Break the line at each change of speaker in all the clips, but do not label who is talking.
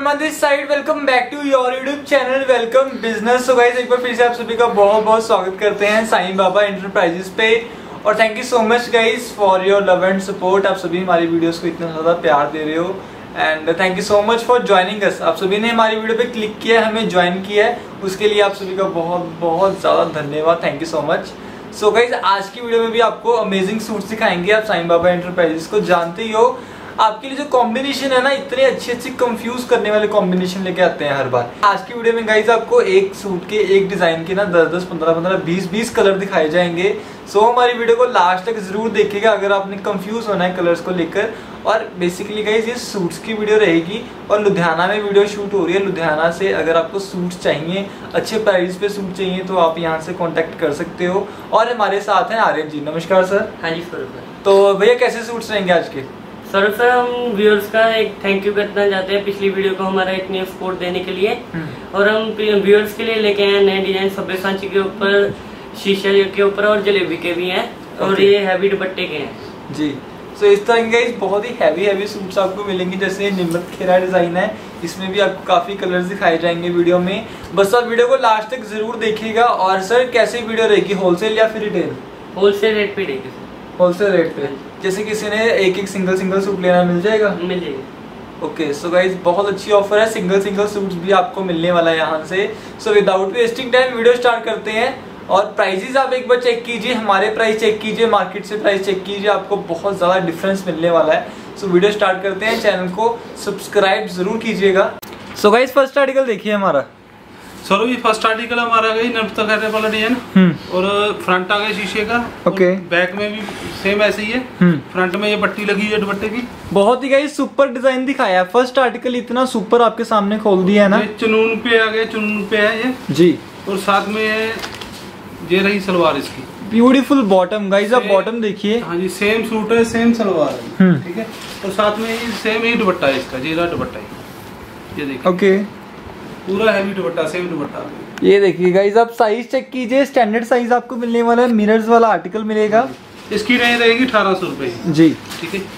Sharma this side, welcome back to your YouTube channel welcome business. So guys, एक बार फिर से आप सभी का बहुत बहुत स्वागत करते हैं साईं बाबा एंटरप्राइजेस पे। और thank you so much guys for your love and support. आप सभी हमारी वीडियोस को इतना ज़्यादा प्यार दे रहे हो and thank you so much for joining us. आप सभी ने हमारी वीडियो पे क्लिक किया, हमें ज्वाइन किया है, उसके लिए आप सभी का बहुत बहुत ज़्यादा धन्यवाद। Thank you so much. So guys, आज की वीडियो में भी आपको अमेजिंग सूट्स दिखाएंगे। आप साईं बाबा एंटरप्राइजेस को जानते ही हो, आपके लिए जो कॉम्बिनेशन है ना, इतने अच्छे कंफ्यूज करने वाले कॉम्बिनेशन लेके आते हैं हर बार। आज की वीडियो में गाइस आपको एक सूट के एक डिजाइन के ना 10-10, 15-15, 20-20 कलर दिखाए जाएंगे। सो हमारी वीडियो को लास्ट तक जरूर देखिएगा अगर आपने कंफ्यूज होना है कलर्स को लेकर। और बेसिकली गाइस ये सूट्स की वीडियो रहेगी और लुधियाना में वीडियो शूट हो रही है। लुधियाना से अगर आपको सूट्स चाहिए, अच्छे प्राइस पे सूट चाहिए, तो आप यहाँ से कॉन्टेक्ट कर सकते हो। और हमारे साथ हैं आर्यन जी। नमस्कार सर।
हाँ जी सर।
तो भैया कैसे सूट्स रहेंगे आज के?
सर हम व्यूअर्स का एक थैंक यू करना चाहते हैं पिछली वीडियो को हमारा इतनी सपोर्ट देने के लिए। और हम व्यूअर्स के लिए लेके आए नए डिजाइन सब्बे सांची के ऊपर, शीशे के ऊपर और जलेबी के भी हैं। और ये हैवी दुपट्टे के हैं जी।
सो इस तरह के बहुत ही हैवी सूट्स आपको मिलेंगे। जैसे निम्रत खेरा डिजाइन है, इसमें भी आपको काफी कलर्स दिखाए जाएंगे वीडियो में। बस आप वीडियो को लास्ट तक जरूर देखिएगा। और सर कैसी वीडियो रहेगी, होलसेल या फिर रिटेल?
होलसेल रेट पे देगी।
होलसेल रेट पे, जैसे किसी ने एक सिंगल सूट लेना मिल जाएगा?
मिल जाएगा।
ओके सो गाइज, बहुत अच्छी ऑफर है। सिंगल सूट्स भी आपको मिलने वाला है यहाँ से। So without wasting time video start करते हैं। और प्राइजेस आप एक बार चेक कीजिए, हमारे प्राइस चेक कीजिए, मार्केट से प्राइस चेक कीजिए, आपको बहुत ज्यादा डिफरेंस मिलने वाला है। सो वीडियो स्टार्ट करते हैं। चैनल को सब्सक्राइब जरूर कीजिएगा। सो गाइज, फर्स्ट आर्टिकल देखिए हमारा।
सर ये फर्स्ट आर्टिकल हमारा गई नर्मदा खेरे वाला डिजाइन। और फ्रंट आ गया शीशे का।
ओके।
बैक में भी सेम ऐसे ही है। फ्रंट में ये पट्टी लगी है दुपट्टे की।
बहुत ही गाइस सुपर डिजाइन दिखाया है। फर्स्ट आर्टिकल इतना सुपर आपके सामने खोल दिया है ना।
ये चुनून पे आ गया, चुनून पे है ये
जी। और
साथ में ये रही सलवार इसकी,
ब्यूटीफुल बॉटम। गाइस आप बॉटम देखिए।
हाँ जी, सेम सूट है, सेम सलवार है, ठीक है। और साथ में सेम ही दुपट्टा है इसका, जीरा दुपट्टा है, ये देखिए।
ओके,
पूरा हैवी दुपट्टा, सेम दुपट्टा। ये
देखिए गाइस, आप साइज चेक कीजिए। स्टैंडर्ड साइज आपको मिलने वाला है। मिरर्स वाला आर्टिकल मिलेगा।
इसकी रेंज रहेगी 1800 रुपए
जी,
ठीक है।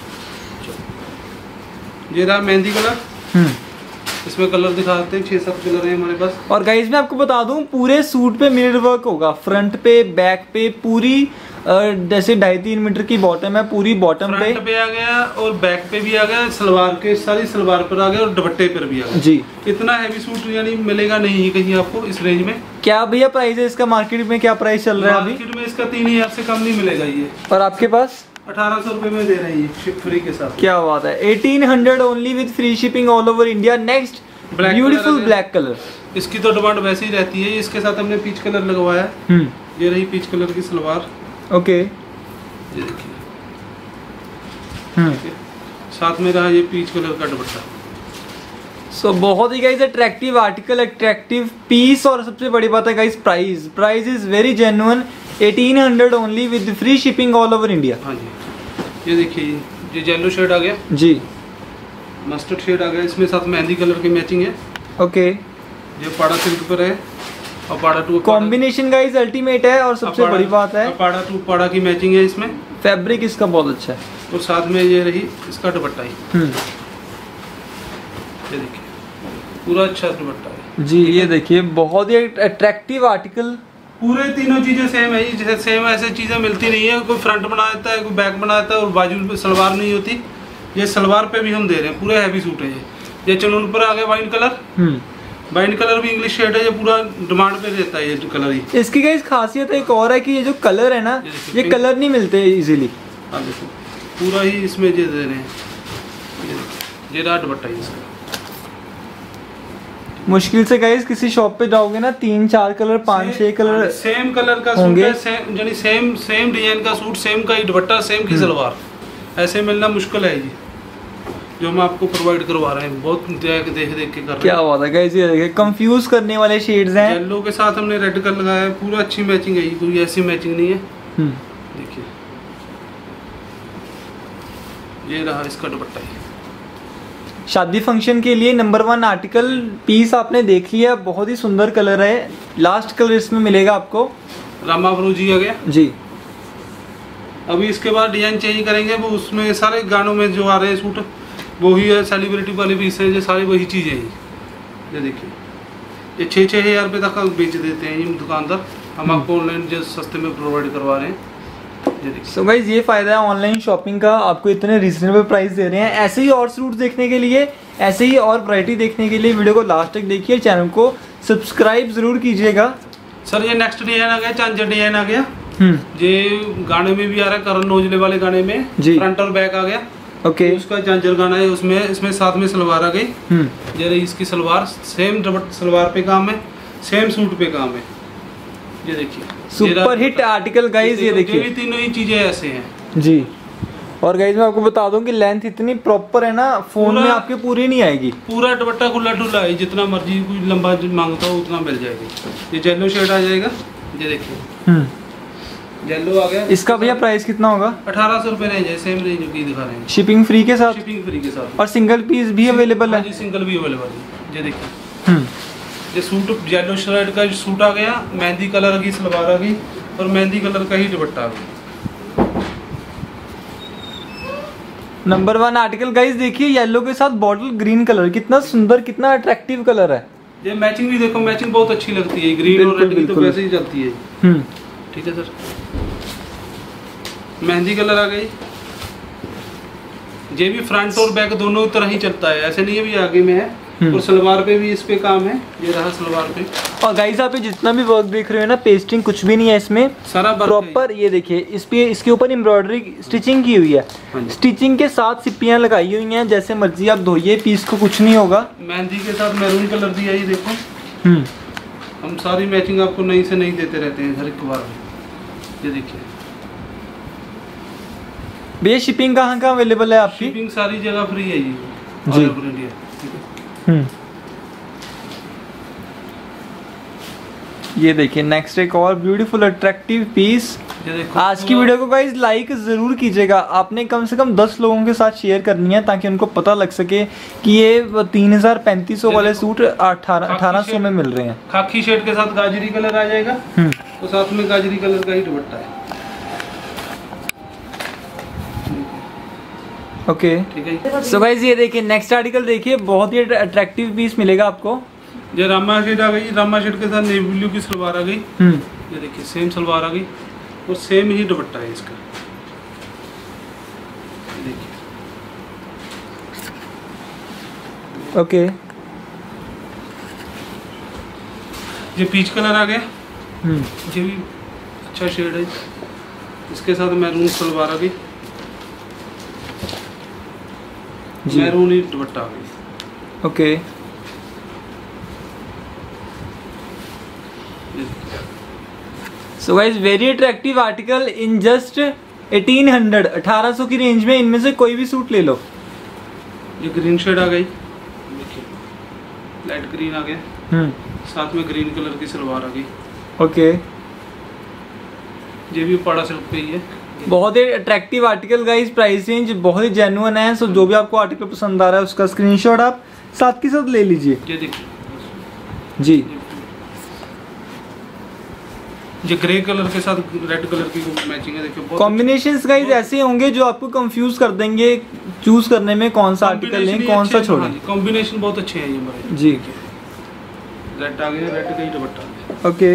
ये रहा मेहंदी कलर। इसमें कलर दिखाते हैं, 6-7 कलर है हमारे पास।
और गाइस मैं आपको बता दूं, पूरे सूट पे मिरर वर्क होगा, फ्रंट पे, बैक पे, पूरी जैसे 2.5-3 मीटर की बॉटम है, पूरी बॉटम
पे आ गया और बैक पे भी आ गया, सलवार के सारी सलवार पर आ गया और दुपट्टे पर भी आ गया जी। इतना हैवी सूट यानी मिलेगा नहीं कहीं आपको इस रेंज में।
क्या भैया प्राइस है इसका? मार्केट में क्या प्राइस चल रहा है अभी?
मार्केट में इसका 3000 से कम नहीं मिलेगा ये।
और आपके पास
1800 रुपए में दे रहे हैं शिप फ्री के साथ।
क्या बात है, 1800 only with free shipping all over India. Next beautiful black colour.
इसकी तो डिमांड वैसे ही रहती है। इसके साथ हमने पीच कलर लगवाया है। ये रही पीच कलर की सलवार।
ओके,
ये देखिए। साथ में रहा ये पीच कलर का दुपट्टा।
सो बहुत ही guys attractive article, attractive piece. और सबसे बड़ी बात है guys, price is very genuine. 1800 only with free shipping all over India.
हाँ जी, ये देखिए, ये येलो शेड आ गया
जी,
मस्टर्ड शेड आ गया, इसमें साथ मेहंदी कलर की मैचिंग है।
ओके,
ये पाड़ा सिल्क पर है और पाड़ा टू
कॉम्बिनेशन गाइस अल्टीमेट है। और सबसे बड़ी बात है
पाड़ा टू पाड़ा की मैचिंग है इसमें।
फैब्रिक इसका बहुत अच्छा है।
और साथ में ये रही इसका दुपट्टा ही। ये देखिए, पूरा अच्छा दुपट्टा है
जी। ये देखिए, बहुत ही अट्रैक्टिव आर्टिकल।
पूरे तीनों चीजें सेम है। जैसे सेम ऐसे चीजें मिलती नहीं है। कोई फ्रंट बना देता है, कोई बैक बना देता है और बाजू पे सलवार नहीं होती। ये सलवार पे भी हम दे रहे हैं, पूरा हैवी सूट है ये चुनून पर आ गया वाइन कलर। वाइन कलर भी इंग्लिश शेड है, ये पूरा डिमांड पे रहता है ये कलर ही।
इसकी गाइस खासियत एक और है कि ये जो कलर है ना, ये कलर नहीं मिलते इजीली।
हाँ देखो, पूरा ही इसमें ये दे रहे हैं। ये रहा दुपट्टा ही इसका।
मुश्किल से गाइस किसी शॉप पे जाओगे ना, 3-4 कलर, 5-6 कलर
सेम कलर का सूट है, सेम डिजाइन का सूट, सेम का ही दुपट्टा, सेम की सलवार। ऐसे मिलना मुश्किल है जी, जो हम आपको प्रोवाइड करवा रहे हैं। बहुत देख के कर रहे हैं। क्या
बात है गाइस, ये देखिए कंफ्यूज करने वाले शेड्स हैं।
येलो के साथ हमने रेड कलर लगाया है, पूरा अच्छी मैचिंग है, कोई ऐसी मैचिंग नहीं है। देखिए, ये रहा इसका दुपट्टा।
शादी फंक्शन के लिए नंबर 1 आर्टिकल पीस आपने देख लिया। बहुत ही सुंदर कलर है। लास्ट कलर इसमें मिलेगा आपको,
रामा फरोजी आ गया
जी।
अभी इसके बाद डिजाइन चेंज करेंगे, वो उसमें सारे गानों में जो आ रहे हैं सूट वही है सेलिब्रिटी वाले पीस है, जो सारी वही चीज़ें हैं। ये देखिए, ये 6-6 हज़ार रुपये तक बेच देते हैं ये दुकानदार, हम आपको ऑनलाइन जो सस्ते में प्रोवाइड करवा रहे हैं।
सो गाइस ये फायदा है ऑनलाइन शॉपिंग का, आपको इतने रीजनेबल प्राइस दे रहे हैं। ऐसे ही और सूट देखने के लिए, ऐसे ही और वैरायटी देखने के लिए वीडियो को लास्ट तक देखिए, चैनल को सब्सक्राइब जरूर कीजिएगा।
सर ये नेक्स्ट डिजाइन आ गया, चांचर डिजाइन आ गया। ये गाने में भी आ रहा है, करण औजले वाले गाने में फ्रंट और बैक आ गया।
ओके,
उसका चांचर गाना है, उसमें इसमें साथ में सलवार आ गई। जरा इसकी सलवार सेम सलवार पे काम है, सेम सूट पे काम है। ये देखिए
सुपर हिट आर्टिकल गाइस, ये देखिए
तीनों ही चीजें ऐसे हैं
जी। और गाइस मैं आपको बता दूं कि लेंथ इतनी प्रॉपर है ना, फोन में आपके पूरी नहीं आएगी।
पूरा दुपट्टा खुला डुला है, जितना मर्जी कोई लंबा मांगता हो उतना मिल जाएगा। ये येलो शेड आ जाएगा, ये देखिए येलो आ गया।
इसका भैया प्राइस कितना होगा?
1800 रुपए रेंज है, सेम रेंज की दिखा रहे हैं।
शिपिंग फ्री के साथ?
शिपिंग फ्री के साथ।
और सिंगल पीस भी अवेलेबल है?
जी सिंगल भी अवेलेबल है। ये देखिए ये सूट येलो शर्ट का सूट आ गया, मेहंदी कलर की सलवार आ गई और मेहंदी कलर का ही दुपट्टा आ गया।
नंबर 1 आर्टिकल गाइस, देखिए येलो के साथ बॉटल ग्रीन कलर, कितना सुंदर, कितना अट्रैक्टिव कलर है।
ये मैचिंग भी देखो, मैचिंग बहुत अच्छी लगती है, ग्रीन और रेड की तो वैसे ही चलती है। ठीक है सर, मेहंदी कलर आ गई। ये भी फ्रंट और बैक दोनों तरह ही चलता है, ऐसे नहीं है भी आगे में है। और सलवार पे भी इस पे काम है, ये रहा सलवार पे।
और गाइस आप जितना भी वर्क देख रहे हो ना, पेस्टिंग कुछ भी नहीं है इसमें,
सारा
प्रॉपर। ये देखिए इस पे, इसके ऊपर एम्ब्रॉयडरी स्टिचिंग की हुई है, स्टिचिंग के साथ सिप्पियां लगाई हुई हैं, जैसे मर्जी आप धोइए, पीस को कुछ नहीं होगा।
मेहंदी के साथ मैरून कलर दी है, ये देखो। हम सारी मैचिंग आपको नई से नई देते रहते हैं हर एक बार में। ये देखिए
भैया शिपिंग कहाँ अवेलेबल है आपकी?
शिपिंग सारी जगह फ्री है जी,
जी।
All over India.
ये देखिए नेक्स्ट एक और ब्यूटीफुल अट्रैक्टिव पीस। आज की वीडियो को गाइस लाइक जरूर कीजिएगा, आपने कम से कम 10 लोगों के साथ शेयर करनी है, ताकि उनको पता लग सके कि ये 3500 वाले सूट 1800 में मिल रहे हैं।
खाकी शेड के साथ गाजरी कलर आ जाएगा, तो साथ में गाजरी कलर का ही दुपट्टा है।
ओके
ठीक है।
सो गाइस ये देखिए नेक्स्ट आर्टिकल देखिए, बहुत ही अट्रैक्टिव पीस मिलेगा आपको।
ये रामा शेड आ गई, रामा शेड के साथ नेवी ब्लू की सलवार आ गई। ये देखिए सेम सलवार आ गई और सेम ही दुपट्टा है इसका। देखिए
ओके,
ये पीच कलर आ गया, ये भी अच्छा शेड है। इसके साथ मैरून सलवार आ गई, मैरून ही दुपट्टा आ गई।
Okay so guys very attractive article in just 1800 की रेंज में, इनमें से कोई भी सूट ले लो।
ये ग्रीन शेड आ गई, देखिए लाइट ग्रीन आ गया, साथ में ग्रीन कलर की सलवार आ गई।
ओके
ये भी पाड़ा सिल्क पे ही है।
बहुत ही attractive article guys, price range बहुत ही जेन्युइन है। सो जो भी आपको आर्टिकल पसंद आ रहा है उसका स्क्रीनशॉट आप साथ के साथ ले लीजिए।
ये देखिए
जी,
ये ग्रे कलर के साथ रेड कलर की मैचिंग है, देखिए
कॉम्बिनेशंस गाइस ऐसे होंगे जो आपको कंफ्यूज कर देंगे चूज करने में, कौन सा आर्टिकल लें कौन सा छोड़ें।
कॉम्बिनेशन बहुत अच्छे हैं ये हमारे
जी।
रेड आ गया, रेड का ही दुपट्टा आ गया।
ओके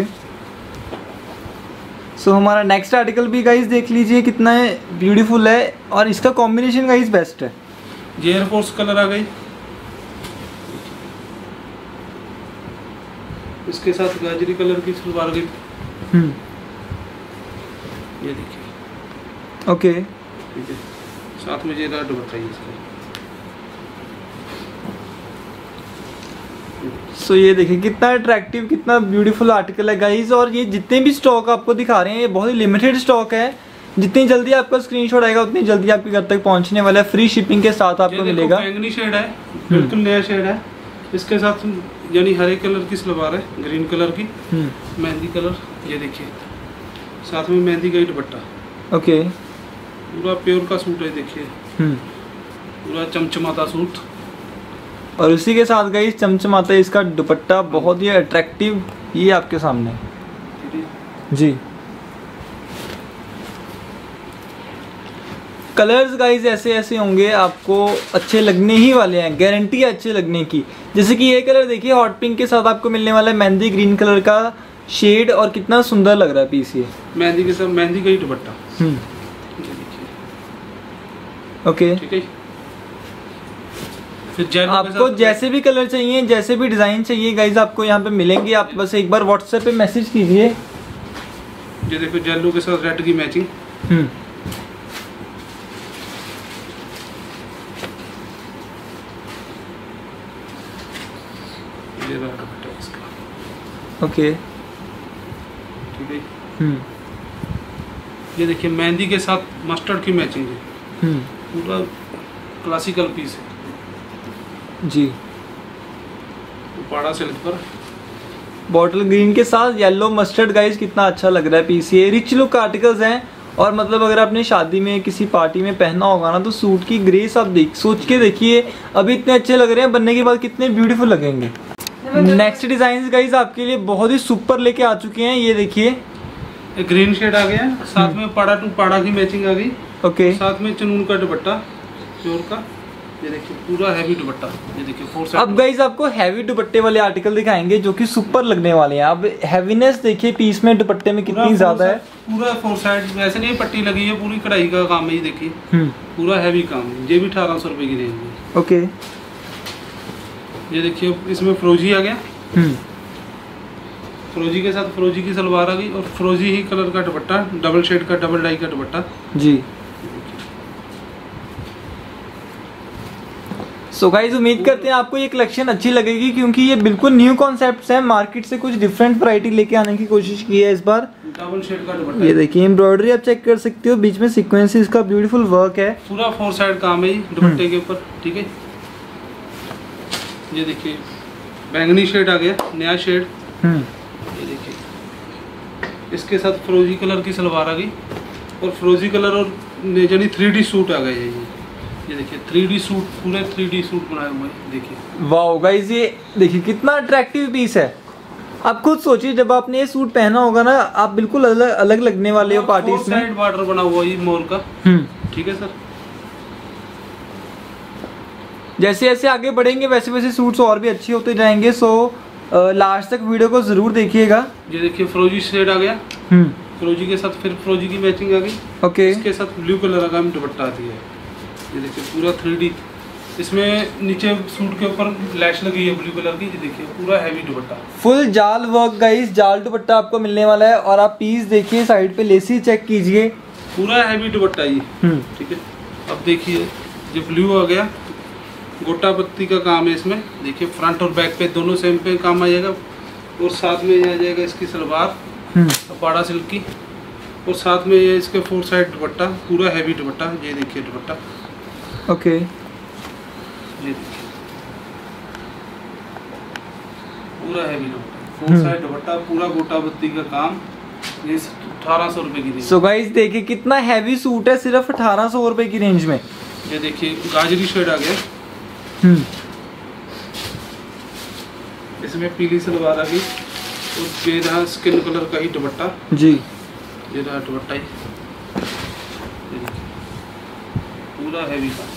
सो हमारा नेक्स्ट आर्टिकल भी गाइस देख लीजिए, कितना है ब्यूटीफुल है, और इसका कॉम्बिनेशन गाइस बेस्ट है।
ये एयरफोर्स कलर आ गई, इसके साथ गाजरी कलर की सलवार गई। ये देखिए
ओके
ठीक है, साथ में ये रेड दुपट्टा है इसका।
सो ये देखिए कितना अट्रैक्टिव, कितना ब्यूटीफुल आर्टिकल है गाइस। और ये जितने भी स्टॉक आपको दिखा रहे हैं ये बहुत ही लिमिटेड स्टॉक है, जितनी जल्दी आपका स्क्रीनशॉट आएगा उतनी जल्दी आपके घर तक पहुंचने वाला है, फ्री शिपिंग के साथ आपको मिलेगा।
बैंगनी शेड है, बिल्कुल नया शेड है, इसके साथ यानी हरे कलर की सलवार है, ग्रीन कलर की, मेहंदी कलर। ये देखिए साथ में मेहंदी का ही दुपट्टा।
ओके
पूरा प्योर का सूट है, देखिए पूरा चमचमाता सूट,
और उसी के साथ गाइस चमचमाता है इसका दुपट्टा, बहुत ही अट्रैक्टिव। ये आपके सामने जी। कलर्स गाइज ऐसे ऐसे होंगे, आपको अच्छे लगने ही वाले हैं, गारंटी है अच्छे लगने की। जैसे कि ये कलर देखिए हॉट पिंक के साथ आपको मिलने वाला है मेहंदी ग्रीन कलर का शेड, और कितना सुंदर लग रहा है पीस ये
मेहंदी के साथ मेहंदी का ही दुपट्टा।
ओके,
ठीक है। फिर
आपको जैसे भी कलर चाहिए, जैसे भी डिजाइन चाहिए गाइज आपको यहाँ पे मिलेंगे। आप बस एक बार व्हाट्सएप पे मैसेज कीजिए।
ये देखो येलो के साथ रेड की मैचिंग। ये रहा दुपट्टा इसका।
ओके,
ठीक है। ये देखिए मेहंदी के साथ मस्टर्ड की मैचिंग है। पूरा क्लासिकल पीस है
जी।
पाड़ा सिल्क पर
बॉटल ग्रीन के साथ येलो मस्टर्ड गाइस, कितना अच्छा लग रहा है पीस। ये रिच लुक आर्टिकल्स हैं, और मतलब अगर आपने शादी में किसी पार्टी में पहना होगा ना, तो सूट की ग्रेस आप सोच के देखिए। अभी इतने अच्छे लग रहे हैं, बनने के बाद कितने ब्यूटीफुल लगेंगे। नेक्स्ट डिजाइन गाइस आपके लिए बहुत ही सुपर लेके आ चुके हैं। ये देखिए
ग्रीन शेड आ गया, साथ में पाड़ा टू पाड़ा की मैचिंग आ गई।
ओके,
साथ में चुनून का दुपट्टा प्योर का। ये देखिए पूरा हैवी दुपट्टा। ये देखिए 4 साइड।
अब गाइस आपको हैवी दुपट्टे वाले आर्टिकल दिखाएंगे जो कि सुपर लगने वाले हैं। अब हैवीनेस देखिए पीस में, दुपट्टे में कितनी ज्यादा है। पूरा
4 साइड, वैसे नहीं पट्टी लगी है, पूरी कढ़ाई का काम है। ये देखिए पूरा हैवी काम है। ये भी 1800 रुपए की रेंज में।
ओके,
ये देखिए इसमें फ्रोजी आ गया। फ्रोजी के साथ फ्रोजी की सलवार आ गई, और फ्रोजी ही कलर का दुपट्टा, डबल शेड का, डबल डाई का दुपट्टा
जी। सो गाइस उम्मीद करते हैं आपको ये कलेक्शन अच्छी लगेगी, क्योंकि ये बिल्कुल न्यू कॉन्सेप्ट्स हैं। मार्केट से कुछ डिफरेंट वैरायटी लेके आने की कोशिश की है इस बार।
डबल शेड का दुपट्टा।
ये देखिए एम्ब्रॉयडरी आप चेक कर सकते हो, बीच में सीक्वेंसेस का ब्यूटीफुल वर्क है।
पूरा 4 साइड काम है दुपट्टे के ऊपर। ठीक है, ये देखिए बैंगनी शेड आ गया, नया शेड। ये देखिए इसके साथ फ्रोजी कलर की सलवार आ गई, और फ्रोजी कलर और यानी 3D सूट आ गए। ये देखिए 3D सूट, पूरे 3D सूट बनाए हुए हैं। देखिए
वाओ गाइस, ये देखिए कितना अट्रैक्टिव पीस है। आप खुद सोचिए जब आपने ये सूट पहना होगा ना, आप बिल्कुल अलग अलग लगने वाले हो पार्टीज में।
4 साइड बॉर्डर बना हुआ है मोर का। ठीक है सर।
जैसे जैसे आगे बढ़ेंगे वैसे वैसे सूट्स और भी अच्छे होते जाएंगे। सो लास्ट तक वीडियो को जरूर देखिएगा।
ये देखिए फ्रोजी शेड आ गया। फ्रोजी के साथ फिर फ्रोजी की मैचिंग आ गई।
ओके,
इसके साथ ब्लू कलर का दुपट्टा आती है। ये देखिए पूरा 3D, इसमें नीचे सूट के ऊपर लैश लगी है ब्लू कलर की। ये देखिए पूरा हैवी दुपट्टा,
फुल जाल वर्क गाइस, जाल दुपट्टा आपको मिलने वाला है। और आप पीस देखिए साइड पे लेसी चेक कीजिए,
पूरा हैवी दुपट्टा ये। ठीक है, अब देखिए ये ब्लू आ गया, गोटा पत्ती का काम है इसमें। देखिए फ्रंट और बैक पे दोनों सेम पे काम आ जाएगा, और साथ में ये आ जाएगा इसकी सलवार पाड़ा सिल्क की, और साथ में ये इसके 4 साइड दुपट्टा, पूरा हैवी दुपट्टा। ये देखिए दुपट्टा।
ओके,
ये पूरा हैवी दुपट्टा, 4 साइड दुपट्टा, पूरा गोटा पत्ती का काम। ये 1800 रुपए की रेंज।
सो गाइस देखिए कितना हैवी सूट है, सिर्फ 1800 रुपए की रेंज में।
ये देखिए गाजरी शेड आ गया। इसमें पीली सलवार आ गई, और ये रहा स्किन कलर का ही दुपट्टा
जी।
ये रहा दुपट्टा ही, पूरा हैवी का।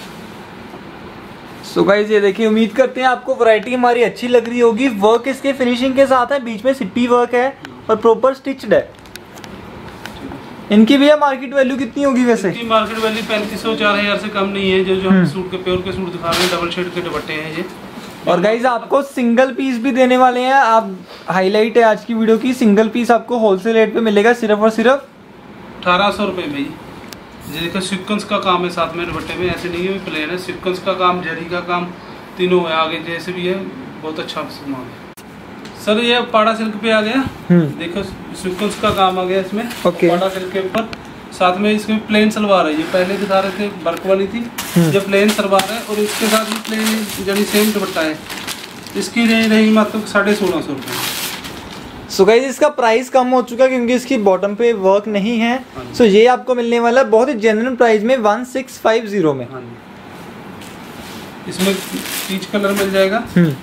सो गाइस ये देखिए, उम्मीद करते हैं आपको वैरायटी हमारी अच्छी लग रही होगी। वर्क इसके फिनिशिंग के साथ है, बीच में सिट्टी वर्क है और प्रॉपर स्टिच्ड है। इनकी भैया मार्केट वैल्यू कितनी होगी वैसे?
इनकी मार्केट वैल्यू 3500-4000 से कम नहीं है। जो हम सूट के प्योर के सूट दिखा रहे हैं, डबल शेड के दुपट्टे हैं ये।
और गाइज आपको सिंगल पीस भी देने वाले हैं। आप हाईलाइट है आज की वीडियो की, सिंगल पीस आपको होलसेल रेट पे मिलेगा सिर्फ और सिर्फ
1800 रुपए में। ये देखो सीक्वेंस का काम है साथ में दुपट्टे में, ऐसे नहीं है प्लेन है। सीक्वेंस का काम, जरी का काम, तीनों है आगे जैसे भी है। बहुत अच्छा सामान है सर। ये पाड़ा सिल्क पे आ गया। देखो सीक्वेंस का काम आ गया इसमें। पाड़ा सिल्क के ऊपर साथ में इसमें प्लेन सलवार है। ये पहले दिखा रहे थे वर्क वाली थी, ये प्लेन सलवार है, और इसके साथ भी प्लेन यानी सेम दुपट्टा है। इसकी रेंज रहेगी मात्र 1650 रुपये।
सो गाइस इसका प्राइस कम हो चुका है क्योंकि इसकी बॉटम पे वर्क नहीं है। सो ये आपको मिलने वाला है बहुत ही जेन्युइन प्राइस में 1650 में।
इसमें पीच कलर मिल जाएगा।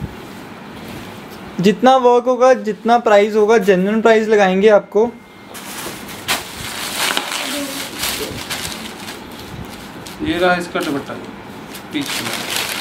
जितना वर्क होगा, जितना प्राइस होगा, जेन्युइन प्राइस लगाएंगे आपको।
ये रहा इसका दुपट्टा पीच कलर।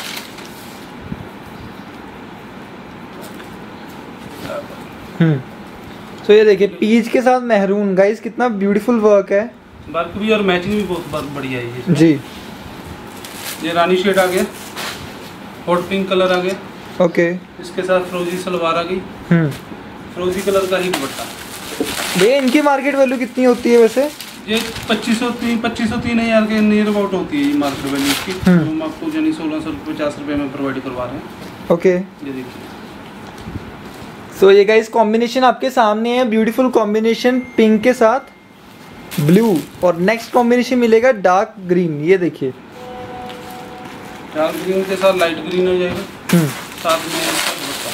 तो ये देखिए पीच के साथ मेहरून गाइस, कितना ब्यूटीफुल वर्क है।
वर्क भी और मैचिंग भी बहुत बढ़िया है ये
जी।
ये रानी शेड आ गया, हॉट पिंक कलर आ गया।
ओके।
इसके साथ फ्रोजी सलवार आ गई, फ्रोजी कलर का ही दुपट्टा।
भैया इनकी मार्केट वैल्यू कितनी होती है वैसे?
ये 2503 के नियर अबाउट होती है ये मार्केट वैल्यू इसकी। तो हम आपको यानी 1650 रुपये में प्रोवाइड करवा रहे हैं।
ओके।
ये देखिए।
सो ये गाइस कॉम्बिनेशन आपके सामने है, ब्यूटीफुल कॉम्बिनेशन पिंक के साथ ब्लू, और नेक्स्ट कॉम्बिनेशन मिलेगा डार्क ग्रीन। ये देखिए
डार्क ग्रीन के साथ लाइट ग्रीन हो जाएगा, साथ में इसका दुपट्टा।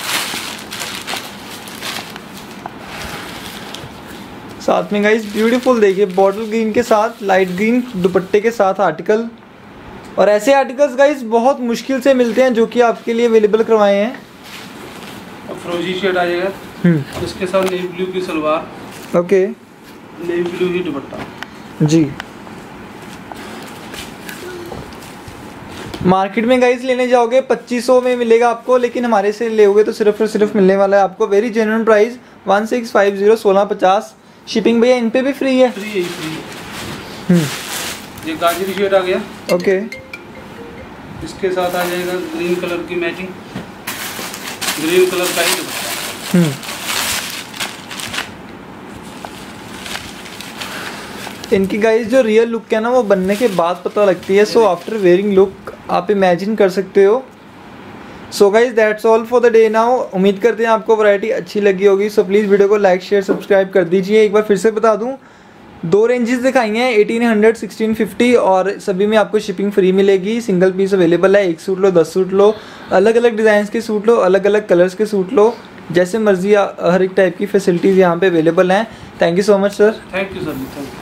साथ में गाइस ब्यूटीफुल देखिए बॉटल ग्रीन के साथ लाइट ग्रीन दुपट्टे के साथ आर्टिकल। और ऐसे आर्टिकल्स गाइस बहुत मुश्किल से मिलते हैं जो कि आपके लिए अवेलेबल करवाए हैं।
और फ्रोजी शेड आ जाएगा, इसके साथ नेवी ब्लू की सलवार।
ओके।
नेवी ब्लू ही दुपट्टा।
जी। मार्केट में गाइस लेने जाओगे 2500 में मिलेगा आपको, लेकिन हमारे से लोगे तो सिर्फ और सिर्फ मिलने वाला है आपको वेरी जेन्युइन प्राइस 1650 1650। शिपिंग भैया इन पे भी फ्री है?
फ्री है, फ्री। ये गाजरी शेड आ गया।
ओके।
इसके साथ आ जाएगा ग्रीन कलर की मैचिंग, ग्रीन कलर का ही दुपट्टा।
इनकी गाइस जो रियल लुक है ना वो बनने के बाद पता लगती है। सो आफ्टर वेयरिंग लुक आप इमेजिन कर सकते हो। So guys that's all for the day now. उम्मीद करते हैं आपको वैरायटी अच्छी लगी होगी। सो प्लीज़ वीडियो को लाइक शेयर सब्सक्राइब कर दीजिए। एक बार फिर से बता दूं, 2 रेंजेस दिखाई हैं 1800 1650, और सभी में आपको शिपिंग फ्री मिलेगी। सिंगल पीस अवेलेबल है, 1 सूट लो 10 सूट लो, अलग अलग डिज़ाइंस के सूट लो, अलग अलग कलर्स के सूट लो, जैसे मर्जी हर एक टाइप की फैसिलिटीज़ यहाँ पे अवेलेबल हैं। Thank you so much sir.
Thank you sir. Thank you.